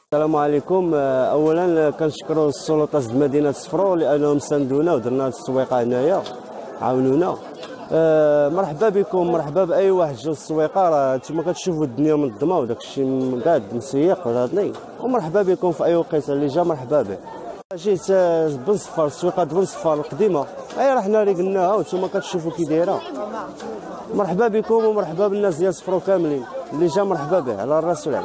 السلام عليكم. اولا كنشكروا السلطات د مدينه صفرو لانهم ساندونا ودرنا السويقه هنايا عاونونا. مرحبا بكم، مرحبا باي واحد جا للسويقه. راه نتوما كتشوفوا الدنيا منظمه وداك الشيء قاعد مسيق وهادني، ومرحبا بكم في اي وقيته اللي جا مرحبا به. جيت بن صفار، السويقه بن صفار القديمه راه حنا اللي قلناها وانتوما كتشوفوا كي دايره. مرحبا بكم ومرحبا بالناس ديال صفرو كاملين، اللي جا مرحبا به على الراس والعين.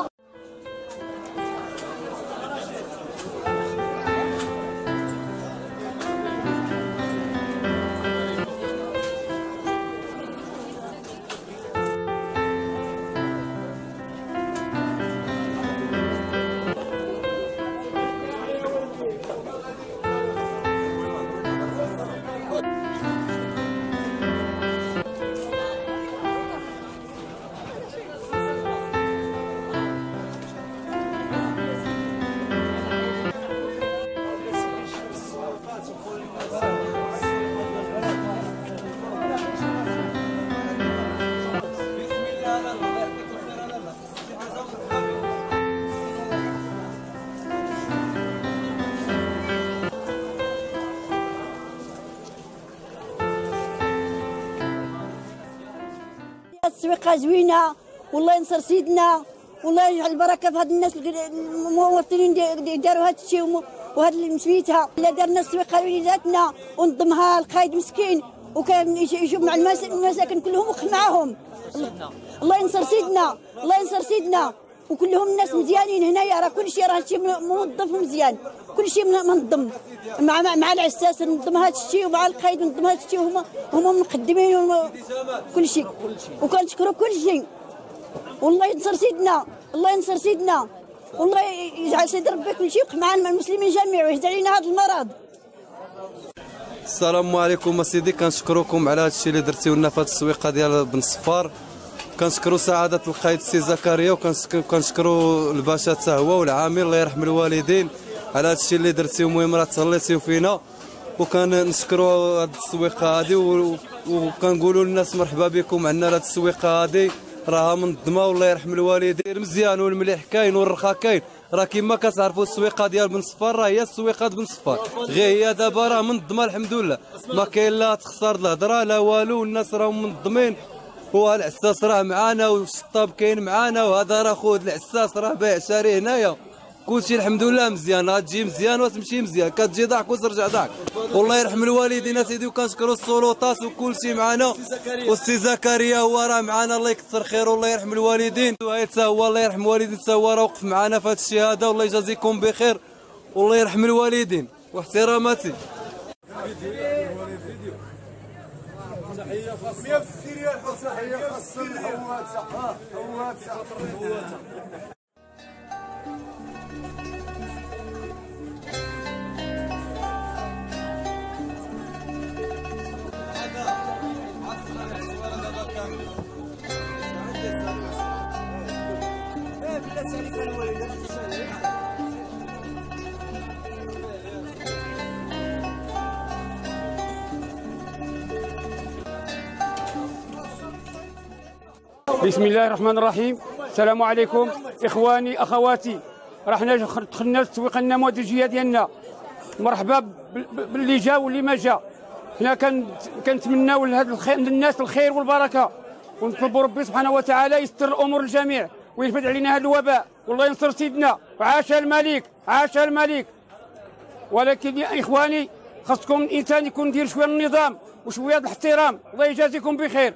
السويقه زوينه، والله ينصر سيدنا، والله يجعل البركه في هاد الناس المواطنين داروا هاد الشيء وهاد سميتها. الا دارنا السويقه لوليداتنا ونظمها القايد مسكين وكان يشوف مع المساكن كلهم وقف معاهم. الله ينصر سيدنا، الله ينصر سيدنا، وكلهم الناس مزيانين هنايا. راه كل شيء، راه هادشي موظف مزيان، كل شيء منظم مع العساس نظم هذا الشيء ومع القايد نظم هذا الشيء، هما مقدمين كل شيء، وكنشكروا كل شيء. والله ينصر سيدنا، الله ينصر سيدنا، والله يجعل سيد ربي كل شيء يبقى معنا المسلمين جميع ويهدى علينا هذا المرض. السلام عليكم اسيدي، كنشكركم على هذا الشيء اللي درتيو لنا في هذه السويقه ديال بن صفار. كنشكروا سعاده القايد السي زكريا، وكنشكروا الباشا حتى هو والعامل، الله يرحم الوالدين على هذا الشيء اللي درتيو. المهم راه تهليتيو فينا، وكنشكروا هذه السويقه هذه، وكنقولوا للناس مرحبا بكم عندنا هذه السويقه هذه، راها منظمه والله يرحم الوالدين. مزيان والمليح كاين والرخا كاين. راه كما كتعرفوا السويقه ديال بن صفار راه هي السويقه بن صفار، غير هي دابا راه منظمه الحمد لله، ما كاين لا تخسر الهضره لا والو، والناس راهم منظمين. هو العساس راه معانا والشطاب كاين معانا، وهذا راه خوت العساس راه بايع شاري هنايا. كلشي الحمد لله مزيان، غتجي مزيان وتمشي مزيان، كتجي ضحك وترجع ضحك. والله يرحم الوالدين اسيدي، وكنشكروا السلطات وكلشي معانا، والسي زكريا هو راه معانا الله يكثر خيره والله يرحم الوالدين. وهي حتى هو الله يرحم الوالدين، حتى هو راه وقف معانا في هذا الشيء هذا، والله يجازيكم بخير والله يرحم الوالدين واحتراماتي. تحية خاصة في السيريال، تحية خاصة للحواتة. بسم الله الرحمن الرحيم. السلام عليكم اخواني اخواتي. راه حنا دخلنا التسويقه النموذجيه ديالنا. مرحبا باللي جا واللي ما جا. حنا كنتمناو للناس الخير والبركه، ونطلبوا ربي سبحانه وتعالى يستر الامور الجميع ويرفد علينا هذا الوباء، والله ينصر سيدنا. وعاش الملك، عاش الملك. ولكن يا اخواني خاصكم الانسان يكون يدير شويه النظام وشويه الاحترام. الله يجازيكم بخير.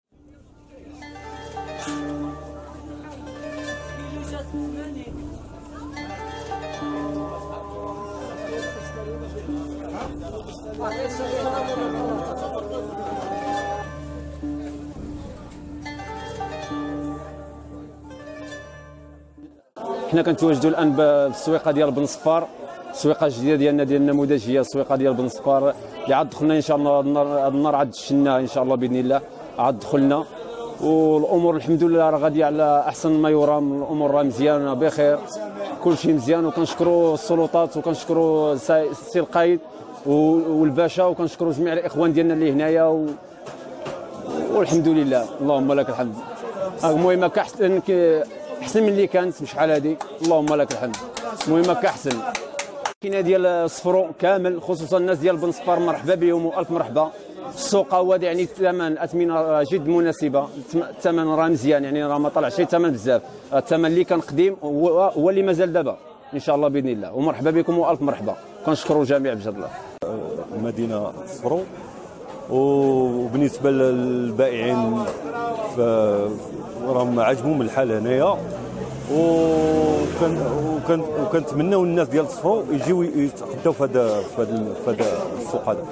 حنا كنتواجدوا الان بالسويقه ديال بن صفار، السويقه الجديده ديالنا ديال النموذجيه، السويقه ديال بن صفار اللي عاد دخلنا ان شاء الله. هذا النهار عاد دشناها ان شاء الله باذن الله، عاد دخلنا والامور الحمد لله راه غاديه على احسن ما يرام. الامور راه مزيانه بخير، كل شيء مزيان، وكنشكروا السلطات وكنشكروا السي القايد والباشا، وكنشكروا جميع الاخوان ديالنا اللي هنايا والحمد لله اللهم لك الحمد. المهم كاحسن احسن من اللي كانت بشحال هذه، اللهم لك الحمد. المهم كاحسن. كاينه ديال الصفرو كامل، خصوصا الناس ديال بن صفار مرحبا بهم والف مرحبا. السوق هو يعني الثمن اثمنه جد مناسبه، الثمن راه مزيان، يعني راه ما طلعش شي ثمن بزاف، الثمن اللي كان قديم هو اللي مازال دابا ان شاء الله باذن الله. ومرحبا بكم والف مرحبا، كنشكروا الجميع بجد الله. مدينه صفرو. وبالنسبه للبائعين راهم عجبهم الحال هنايا، وكنتمناو الناس ديال صفرو يجيو يتغداو في هذا السوق هذا.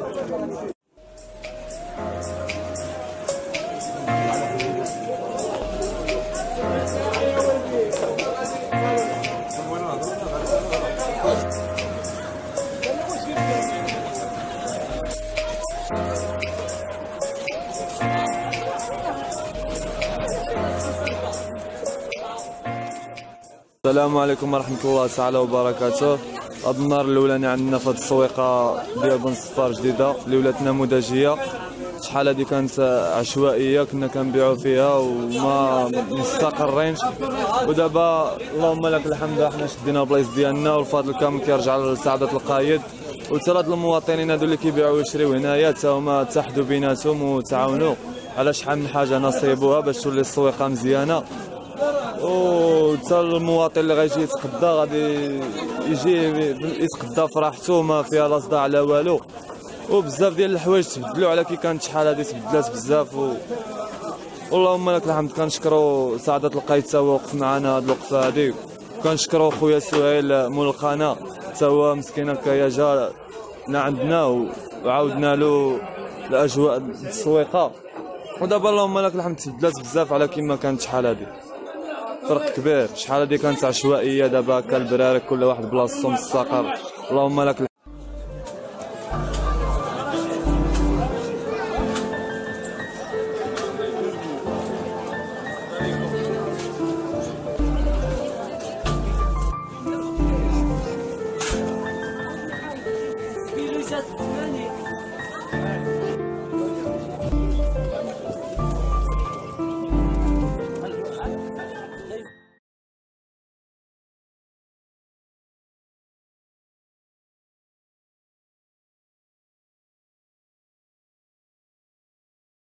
السلام عليكم ورحمة الله تعالى وبركاته. هاد النهار الاولاني عندنا في هاد السويقة ديال بن صفار جديدة اللي ولات نموذجية. شحال هادي كانت عشوائية كنا كنبيعو فيها وما مستقرينش، ودابا اللهم لك الحمد حنا شدينا البلايص ديالنا والفضل كامل كيرجع لسعادة القايد. وتا هاد المواطنين هادو اللي كيبيعوا ويشريو هنايا تا هما اتحدوا بيناتهم وتعاونوا على شحال من حاجة نصيبوها باش تولي السويقة مزيانة. وتا المواطن اللي غيجي يتقدى غادي يجي يتقدى فرحته ما فيها لا صداع لا والو. وبزاف ديال الحوايج تبدلوا على كي كانت شحال هادي تبدلات بزاف اللهم لك الحمد. كنشكروا سعادة القايد تا هو وقف معنا هاد الوقفه هادي، وكنشكروا خويا سهيل مول القناه تا هو مسكين هكايا جا عندنا وعاودنا له الاجواء التسويقه. ودابا اللهم لك الحمد تبدلات بزاف على كيما كانت شحال هادي، فرق كبير. شحال هادي كانت عشوائيه، دابا هكا البرارك كل واحد بلاصتو مستقر، اللهم لك الحمد.